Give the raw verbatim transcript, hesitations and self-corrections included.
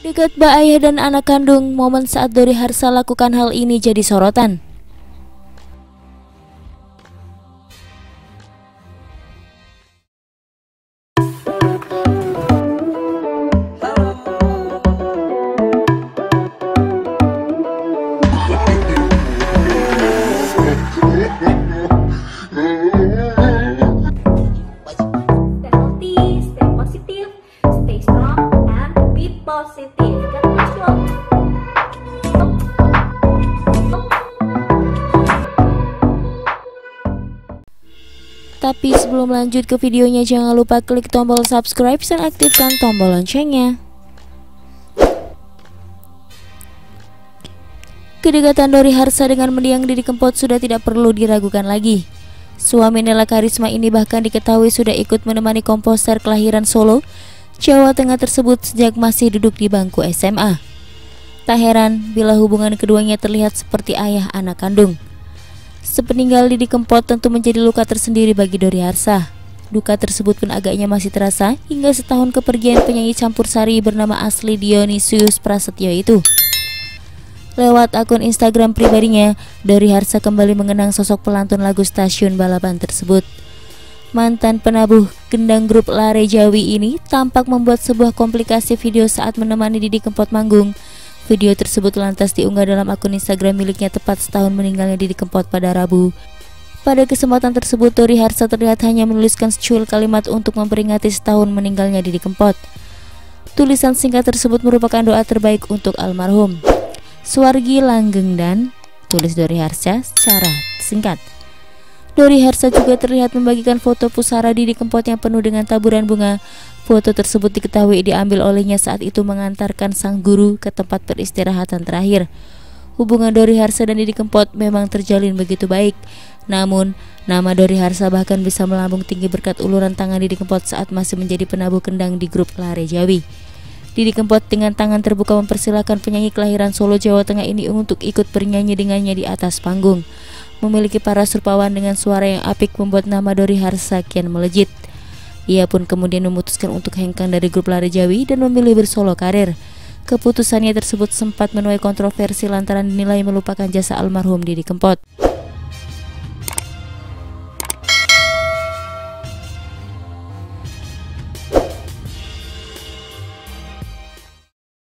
Dekat bak ayah dan anak kandung, momen saat Dori Harsa lakukan hal ini jadi sorotan. Tapi sebelum lanjut ke videonya, jangan lupa klik tombol subscribe dan aktifkan tombol loncengnya. Kedekatan Dori Harsa dengan mendiang Didi Kempot sudah tidak perlu diragukan lagi. Suami Nela Karisma ini bahkan diketahui sudah ikut menemani komposer kelahiran Solo, Jawa Tengah tersebut sejak masih duduk di bangku S M A. Tak heran bila hubungan keduanya terlihat seperti ayah anak kandung. Sepeninggal Didi Kempot tentu menjadi luka tersendiri bagi Dori Harsa. Duka tersebut pun agaknya masih terasa hingga setahun kepergian penyanyi campur sari bernama asli Dionysius Prasetyo itu. Lewat akun Instagram pribadinya, Dori Harsa kembali mengenang sosok pelantun lagu stasiun balapan tersebut. Mantan penabuh gendang grup Lare Jawi ini tampak membuat sebuah komplikasi video saat menemani Didi Kempot manggung. Video tersebut lantas diunggah dalam akun Instagram miliknya tepat setahun meninggalnya Didi Kempot pada Rabu. Pada kesempatan tersebut, Dori Harsa terlihat hanya menuliskan secuil kalimat untuk memperingati setahun meninggalnya Didi Kempot. Tulisan singkat tersebut merupakan doa terbaik untuk almarhum. Swargi langgeng dan, tulis Dori Harsa secara singkat. Dori Harsa juga terlihat membagikan foto pusara Didi Kempot yang penuh dengan taburan bunga. Foto tersebut diketahui diambil olehnya saat itu mengantarkan sang guru ke tempat peristirahatan terakhir. Hubungan Dori Harsa dan Didi Kempot memang terjalin begitu baik. Namun, nama Dori Harsa bahkan bisa melambung tinggi berkat uluran tangan Didi Kempot saat masih menjadi penabuh kendang di grup Lare Jawi. Didi Kempot dengan tangan terbuka mempersilahkan penyanyi kelahiran Solo, Jawa Tengah ini untuk ikut bernyanyi dengannya di atas panggung. Memiliki para surpawan dengan suara yang apik membuat nama Dori Harsa kian melejit. Ia pun kemudian memutuskan untuk hengkang dari grup Lare Jawi dan memilih bersolo karir. Keputusannya tersebut sempat menuai kontroversi lantaran dinilai melupakan jasa almarhum Didi Kempot.